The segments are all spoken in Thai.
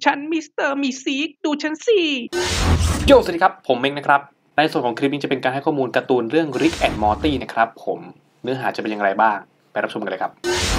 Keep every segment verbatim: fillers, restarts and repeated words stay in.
ฉันมิสเตอร์มีซีกดูฉันสิโยสวัสดีครับผมเม้งนะครับในส่วนของคลิปนี้จะเป็นการให้ข้อมูลการ์ตูนเรื่อง Rick and Morty นะครับผมเนื้อหาจะเป็นอย่างไรบ้างไปรับชมกันเลยครับ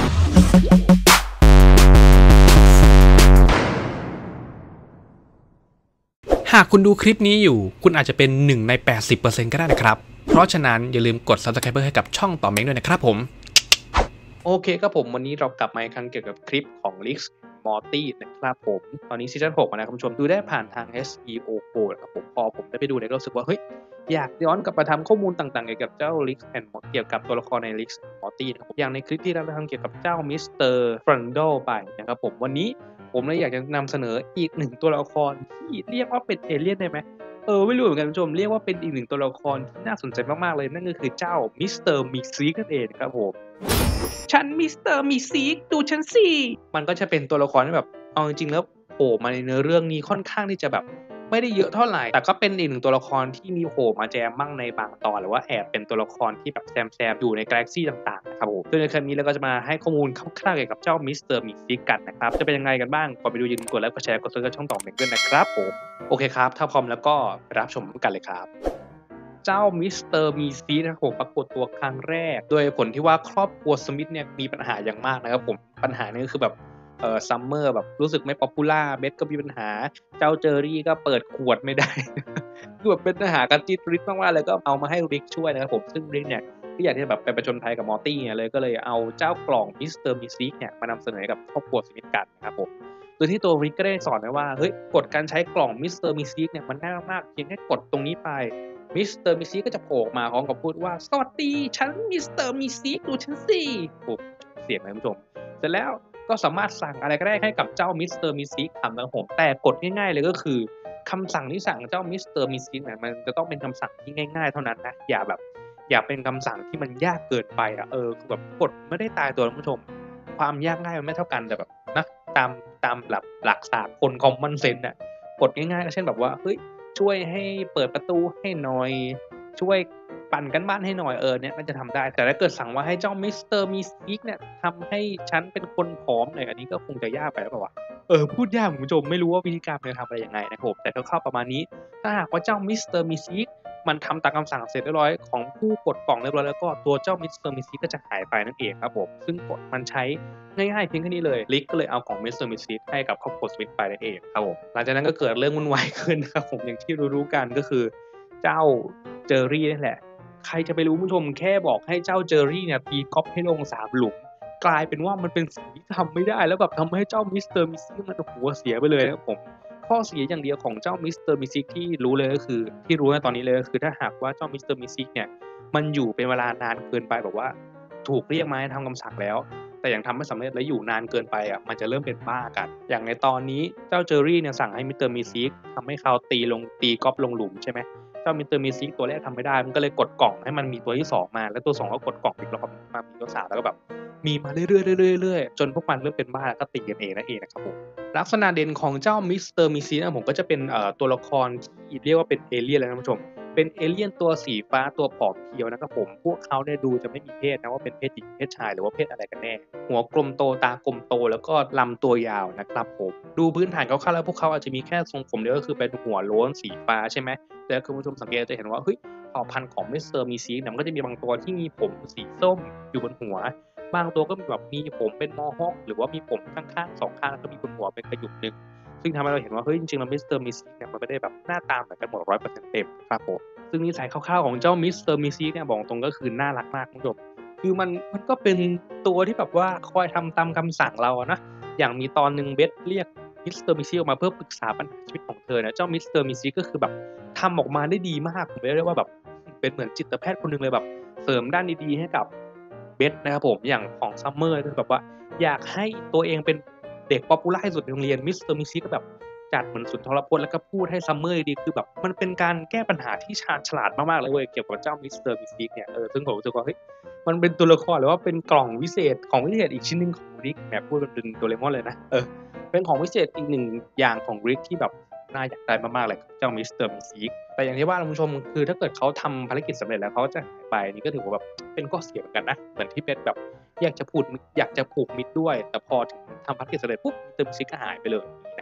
หากคุณดูคลิปนี้อยู่คุณอาจจะเป็นหนึ่งใน แปดสิบเปอร์เซ็นต์ ก็ได้นะครับเพราะฉะนั้นอย่าลืมกด Subscribe ให้กับช่องต่อเม้งด้วยนะครับผมโอเคครับผมวันนี้เรากลับมาอีกครั้งเกี่ยวกับคลิปของ Rick Morty นะครับผมตอนนี้ซีซั่นหกนะครับคุณผู้ชมดูได้ผ่านทาง เอช อี โอ โฟร์ นะครับผมพอผมได้ไปดูเนี่ยก็รู้สึกว่าเฮ้ยอยากย้อนกลับมาทำข้อมูลต่างๆเกี่ยวกับเจ้า Rick and Morty เกี่ยวกับตัวละครใน Rick and Morty นะครับอย่างในคลิปที่เราทำเกี่ยวกับเจ้า มิสเตอร์ Frundle ไปนะครับผมวันนี้ผมเลยอยากจะนำเสนออีกหนึ่งตัวละครที่เรียกว่าเป็นเอเลี่ยนได้ไหมเออไม่รู้เหมือนกันคุณผู้ชมเรียกว่าเป็นอีกหนึ่งตัวละครที่น่าสนใจมากๆเลยนั่นก็คือเจ้ามิสเตอร์มิซีนั่นเองครับผมฉันมิสเตอร์มิซีดูฉันสิมันก็จะเป็นตัวละครที่แบบเอาจริงๆแล้วโผล่มาในเนื้อเรื่องนี้ค่อนข้างที่จะแบบไม่ได้เยอะเท่าไหร่แต่ก็เป็นอีกหนึ่งตัวละครที่มีโผล่มาแจมบ้างในบางตอนหรือว่าแอบเป็นตัวละครที่แบบแซมๆอยู่ในกาแล็กซี่ต่างๆนะครับผมโดยในคลิปนี้เราก็จะมาให้ข้อมูลคร่าวๆเกี่ยวกับเจ้ามิสเตอร์มิซีกันนะครับจะเป็นยังไงกันบ้างก่อนไปดูอย่าลืมกดไลค์กดแชร์กดซับสไครบ์ช่องต่อเมกด้วยนะครับผมโอเคครับถ้าพร้อมแล้วก็รับชมกันเลยครับเจ้ามิสเตอร์มีซีนะครับผมปรากฏตัวครั้งแรกโดยผลที่ว่าครอบครัวสมิธเนี่ยมีปัญหาอย่างมากนะครับผมปัญหานี้ก็คือแบบเอ่อซัมเมอร์แบบรู้สึกไม่ป๊อปปูล่าเบสก็มีปัญหาเจ้าเจอรี่ก็เปิดขวดไม่ได้ คือแบบเป็นปัญหากันจี๊ดริดมากๆเลยก็เอามาให้ริกช่วยนะครับผมซึ่งริกเนี่ยก็อยากที่จะแบบไปประจนภัยกับมอร์ตี้เนี่ยเลยก็เลยเอาเจ้ากล่องมิสเตอร์มีซีเนี่ยมานำเสนอกับครอบครัวสมิธกันนะครับผมโดยที่ตัวริกก็ได้สอนไว้ว่าเฮ้ยกฎการใช้กล่องมิสเตอร์มีซีเนี่ยมันง่ายมากเพียงแค่กดตรงนี้ไปมิสเตอร์มิซีก็จะโผล่มาพร้อมกับพูดว่าสวัสดีฉันมิสเตอร์มีซีดูฉันสิปุ๊บเสียงนะคุณผู้ชมเสร็จแล้วก็สามารถสั่งอะไรก็ได้ให้กับเจ้ามิสเตอร์มีซีทำนะครับผมแต่กฎง่ายๆเลยก็คือคำสั่งที่สั่งเจ้ามิสเตอร์มีซีเนี่ยมันจะต้องเป็นคำสั่งที่ง่ายๆเท่านั้นนะอย่าแบบอย่าเป็นคำสั่งที่มันยากเกินไปอ่ะเออคือแบบกฎไม่ได้ตายตัวนะคุณผู้ชมความยากง่ายมันไม่เท่ากันแต่แบบนะตามตามหลักหลักศาสตร์คนคอมมอนเซนส์น่ะกฎง่ายๆก็เช่นแบบว่าเฮ้ยช่วยให้เปิดประตูให้หน่อยช่วยปั่นกันบ้านให้หน่อยเออเนี่ยน่าจะทำได้แต่ถ้าเกิดสั่งว่าให้เจ้ามิสเตอร์มีซีกเนี่ยทำให้ฉันเป็นคนผอมหน่อยอันนี้ก็คงจะยากไปแล้วเปล่าวะเออพูดยากคุณผู้ชมไม่รู้ว่าวิธีการมันจะทำอะไรยังไงนะครับผมแต่คร่าวๆประมาณนี้ถ้าหากว่าเจ้ามิสเตอร์มีซีกมันทำตามคำสั่งเสร็จเรียบร้อยของผู้กดกล่องเรียบร้อยแล้วก็ตัวเจ้ามิสเตอร์มีซีกก็จะหายไปนั่นเองครับผมซึ่งกฎมันใช้ง่ายๆเพียงแค่นี้เลยลิกก็เลยเอาของมิสเตอร์มีซีกให้กับครอบครัวสมิธไปนั่นเองครับผมหลังจากนั้นก็เกิดเรื่องวุ่นวายขึ้นนะครับผมอย่างที่รู้ๆกันก็คือเจ้าเจอรี่นี่แหละใครจะไปรู้ผู้ชมแค่บอกให้เจ้าเจอรี่เนี่ยตีก๊อปให้ลงสามหลุมกลายเป็นว่ามันเป็นสิ่งที่ทำไม่ได้แล้วแบบทำให้เจ้ามิสเตอร์มิซิกมันหัวเสียไปเลยนะครับผมข้อเสียอย่างเดียวของเจ้ามิสเตอร์มิซิกที่รู้เลยก็คือที่รู้ในตอนนี้เลยก็คือถ้าหากว่าเจ้ามิสเตอร์มิซิกเนี่ยมันอยู่เป็นเวลานานเกินไปแบบว่าถูกเรียกมาให้ทำคำสั่งแล้วแต่ยังทำไม่สำเร็จและอยู่นานเกินไปอ่ะมันจะเริ่มเป็นบ้ากันอย่างในตอนนี้เจ้าเจอรี่เนี่ยสั่งให้มิสเตอร์มิซิกทำให้เขาตีลงตีก๊อปลงหลุมใช่ไหมเจ้ามิสเตอร์มิซิกตัวแรกทำไม่ได้มันก็เลยกดกล่องให้มันมีตัวที่สองมาแล้วตัวสองก็กดกล่องอีกแล้วก็มามีตัวสามแล้วก็แบบมีมาเรื่อยๆเรื่อยๆจนพวกมันเริ่มเป็นบ้าแล้วก็ตีกันเองนั่นเองนะครับผมลักษณะเด่นของเจ้ามิสเตอร์มิซิกนะผมก็จะเป็นเอ่อตัวละครที่เรียกว่าเป็นเอเลี่ยนเลยนะท่านผู้ชมเป็นเอเลี่ยนตัวสีฟ้าตัวผอมเพรียวนะครับผมพวกเขาเนี่ยดูจะไม่มีเพศนะว่าเป็นเพศหญิงเพศชายหรือว่าเพศอะไรกันแน่หัวกลมโตตากลมโตแล้วก็ลำตัวยาวนะครับผมดูพื้นฐานคร่าวๆแล้วพวกเขาอาจจะมีแค่ทรงผมเดียวก็คือเป็นหัวโล้นสีฟ้าใช่ไหมแต่คุณผู้ชมสังเกตจะเห็นว่าเฮ้ยเผ่าพันธุ์ของมิสเตอร์มิซิกเนี่ยมันก็จะมีบางตัวที่มีผมสีส้มอยู่บนหัวบางตัวก็มีแบบมีผมเป็นมอฮอคหรือว่ามีผมข้างๆสองข้างแล้วก็มีบนหัวเป็นกระยุกนึงซึ่งทำให้เราเห็นว่าเฮ้ยจริงๆแล้วมิสเตอร์มิซิกเนี่ยมันไม่ได้แบบหน้าตาเหมือนกันหมดร้อยเปอร์เซ็นต์เต็มครับผมซึ่งนิสัยคร่าวๆของเจ้ามิสเตอร์มิซิกเนี่ยบอกตรงก็คือน่ารักมากคุณผู้ชมคือมันมันก็เป็นตัวที่แบบว่าคอยทำตามคำสั่งเราอะนะอย่างมีตอนหนึ่งเบสเรียกมิสเตอร์มิซิกออกมาเพื่อปรึกษาปัญหาชีวิตของเธอเนี่ยเจ้ามิสเตอร์มิซิกก็คือแบบทำออกมาได้ดีมากผมเรียกว่าแบบเป็นเหมือนจิตแพทย์คนหนึ่งเลยแบบเสริมด้านดีๆให้กับเบสนะครับผมอย่างของซัมเมอร์ก็คือแบบว่าอยากให้ตัวเองเป็นเด็กป๊อปปูล่าที่สุดในโรงเรียนมิสเตอร์มิซิกก็แบบจัดเหมือนสุนทรพจน์แล้วก็พูดให้ซัมเมอร์ดีคือแบบมันเป็นการแก้ปัญหาที่ชาญฉลาดมากๆเลยเว้ยเกี่ยวกับเจ้ามิสเตอร์มิซิกเนี่ยเออซึ่งผมรู้สึกว่าเฮ้ยมันเป็นตัวละครหรือว่าเป็นกล่องวิเศษของวิเศษอีกชิ้นหนึ่งของริกแบบพูดเป็นโดเรมอนเลยนะเออเป็นของวิเศษอีกหนึ่งอย่างของริกที่แบบน่าอยากได้มากๆเลยเจ้ามิสเตอร์มิซิกแต่อย่างที่ว่าคุณผู้ชมคือถ้าเกิดเขาทำภารกิจสำเร็จแล้วเขาจะหายไปนี่ก็ถือว่าแบบเป็นข้อเสียเหมือนกันนะเหมือนที่เป็นแบบอยากจะพูดอยากจะผูกมิตรด้วยแต่พอถึงทำภารกิจสำเร็จปุ๊บมิสเตอร์มิซิกก็หายไปเลย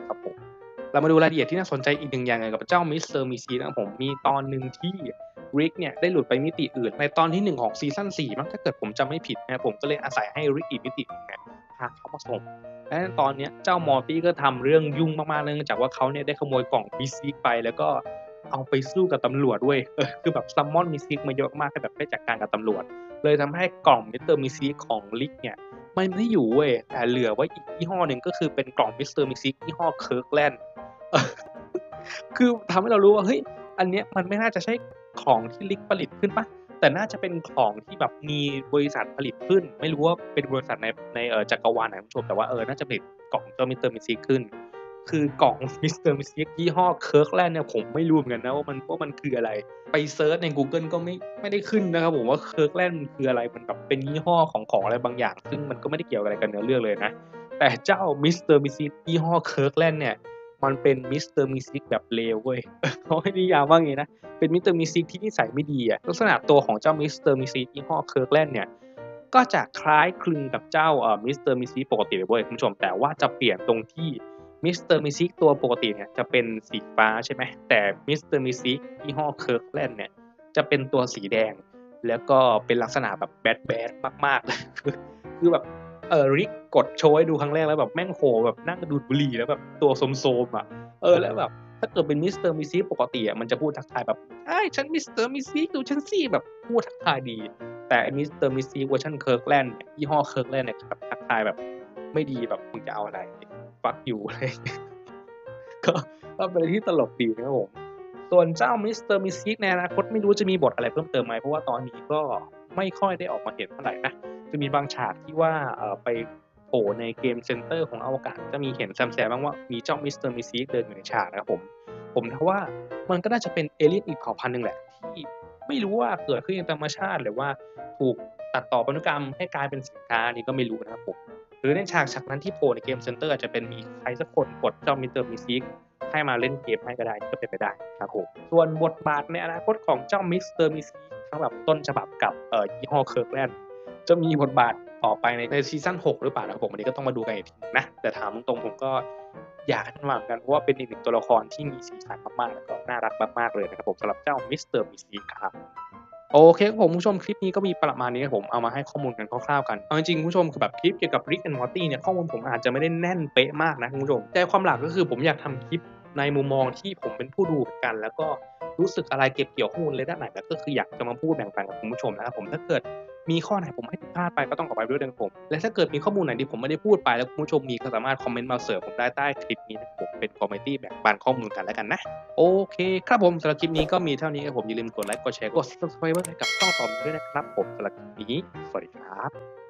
นะครับผมเรามาดูรายละเอียดที่น่าสนใจอีกหนึ่งอย่างเกี่ยวกับเจ้ามิสเตอร์มิซีนะครับผมมีตอนหนึ่งที่ริกเนี่ยได้หลุดไปมิติอื่นในตอนที่หนึ่งของซีซั่นสี่มั้งถ้าเกิดผมจำไม่ผิดนะผมก็เลยอาศัยให้ริกอีกมิตินึงเนี่ยพาเขามาส่งและตอนนี้เจ้ามอร์ตี้ก็ทำเรื่องยุ่งมากๆเนื่องจากว่าเขาเนี่ยได้ขโมยกล่องมิซิกไปแล้วก็เอาไปสู้กับตำรวจด้วยเออคือแบบซัมมอนมิซิกมาเยอะมากให้แบบได้จัดการกับตำรวจเลยทำให้กล่องมิสเตอร์มิซิกของริกเนี่ยมันไม่อยู่เว้ยแต่เหลือไว้อีกยี่ห้อหนึ่งก็คือเป็นกล่องมิสเตอร์มิซิกยี่ห้อเคิร์กแลนด์คือทำให้เรารู้ว่าเฮ้ยอันเนี้ยมันไม่น่าจะใช่ของที่ริกผลิตขึ้นปะแต่น่าจะเป็นของที่แบบมีบริษัทผลิตขึ้นไม่รู้ว่าเป็นบริษัทในในเออจักรวาลไหนคุณผู้ชมแต่ว่าเออน่าจะผลิตกล่องเจ้ามิสเตอร์มิซิกขึ้นคือกล่องมิสเตอร์มิซิกยี่ห้อเคิร์กแลนด์เนี่ยผมไม่รู้เหมือนกันนะว่ามันว่ามันคืออะไรไปเซิร์ชใน Google ก็ไม่ไม่ได้ขึ้นนะครับผมว่าเคิร์กแลนด์คืออะไรมันแบบเป็นยี่ห้อของของอะไรบางอย่างซึ่งมันก็ไม่ได้เกี่ยวอะไรกับเนื้อเรื่องเลยนะแต่เจ้ามิสเตอร์มิซิกยี่ห้อเคิร์กแลนด์เนี่ยมันเป็นมิสเตอร์มิซิกแบบเลวเว้ยเขาให้นิยามว่าไงนะเป็นมิสเตอร์มิซิกที่นิสัยไม่ดีอะลักษณะตัวของเจ้ามิสเตอร์มิซิกยี่ห้อเคิร์กแลนด์เนี่ยก็จะคล้ายคลึงกับเจ้าเอ่อมิสเตอร์มิซิกปกติเลยเว้ยคุณผู้ชมแต่ว่าจะเปลี่ยนตรงที่มิสเตอร์มิซิกตัวปกติเนี่ยจะเป็นสีฟ้าใช่ไหมแต่มิสเตอร์มิซิกยี่ห้อเคิร์กแลนด์เนี่ยจะเป็นตัวสีแดงแล้วก็เป็นลักษณะแบบแบดแบดมากๆเลยคือแบบเออริกกดโชว์ให้ดูครั้งแรกแล้วแบบแม่งโหแบบนั่งดูดบุหรี่แล้วแบบตัวโสมๆอ่ะเออแล้วแบบถ้าเกิดเป็นมิสเตอร์มิซิกปกติอ่ะมันจะพูดทักทายแบบไอ้ฉันมิสเตอร์มิซิกดูฉันสิแบบพูดทักทายดีแต่มิสเตอร์มิซิกเวอร์ชันเคิร์กแลนด์ยี่ห้อเคิร์กแลนด์เนี่ยแบบทักทายแบบไม่ดีแบบมึงจะเอาอะไรฟักอยู่อะไรก็ก็เป็นอะไรที่ตลกดีนะครับผมส่วนเจ้ามิสเตอร์มิซิกในอนาคตไม่รู้จะมีบทอะไรเพิ่มเติมไหมเพราะว่าตอนนี้ก็ไม่ค่อยได้ออกมาเห็นเท่าไหร่นะจะมีบางฉากที่ว่าเอ่อไปโผล่ในเกมเซ็นเตอร์ของอวกาศจะมีเห็นแซมๆบ้างว่ามีเจ้ามิสเตอร์มิซิกเดินอยู่ในฉากนะครับผมผมคิดว่ามันก็น่าจะเป็นเอเลี่ยนอีกเผ่าพันธุ์หนึ่งแหละที่ไม่รู้ว่าเกิดขึ้นในธรรมชาติหรือว่าถูกตัดต่อพันธุกรรมให้กลายเป็นสินค้านี่ก็ไม่รู้นะครับผมหรือในฉากฉากนั้นที่โผล่ในเกมเซ็นเตอร์อาจจะเป็นมีใครสักคนกดเจ้ามิสเตอร์มิซิกให้มาเล่นเกมให้ก็ได้ก็เป็นไปได้ครับผมส่วนบทบาทในอนาคตของเจ้ามิสเตอร์มิซิกทั้งแบบต้นฉบับกับเอ่อยี่ห้อเคิร์กแลนด์จะมีบทบาทต่อไปในในซีซั่นหกหรือเปล่านะครับผมอันนี้ก็ต้องมาดูกันอีกทีนะแต่ถามตรงๆผมก็อยากให้มันมาเหมือนกันเพราะว่าเป็นอีกหนึ่งตัวละครที่มีสีสันมากๆแล้วก็น่ารักมากๆเลยนะครับผมสำหรับเจ้ามิสเตอร์มิซิกครับโอเคครับผมผู้ชมคลิปนี้ก็มีประมาณนี้ครับผมเอามาให้ข้อมูลกันคร่าวๆกันเอาจริงๆผู้ชมคือแบบคลิปเกี่ยวกับ Rick and Morty เนี่ยข้อมูลผมอาจจะไม่ได้แน่นเป๊ะมากนะคุณผู้ชมแต่ความหลักก็คือผมอยากทำคลิปในมุมมองที่ผมเป็นผู้ดูเหมือนกันแล้วก็รู้สึกอะไรเก็บเกี่ยวข้อมูลเลยด้านไหนแล้วก็คืออยากจะมาพูดแบ่งปันกับคุณผู้ชมนะครับผมถ้าเกิดมีข้อไหนผมให้ผิดพลาดไปก็ต้องขออภัยด้วยนะครับผมและถ้าเกิดมีข้อมูลไหนที่ผมไม่ได้พูดไปแล้วคุณผู้ชมมีก็สามารถคอมเมนต์มาเสริมผมได้ใต้คลิปนี้นะครับผมเป็นคอมเมดี้แบ่งปันข้อมูลกันแล้วกันนะโอเคครับผมสำหรับคลิปนี้ก็มีเท่านี้ครับผมอย่าลืมกดไลค์กดแชร์กด ซับสไครบ์ ให้กับช่องต่อไปด้วยนะครับผมสำหรับคลิปนี้สวัสดีครับ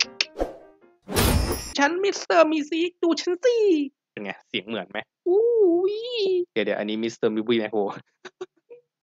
ฉันมิสเตอร์มิซิกดูฉันสิเป็นไงเสียงเหมือนไหมอู้ยเดี๋ยวเดี๋ยวอันนี้มิสเตอร์มิบุยนะโห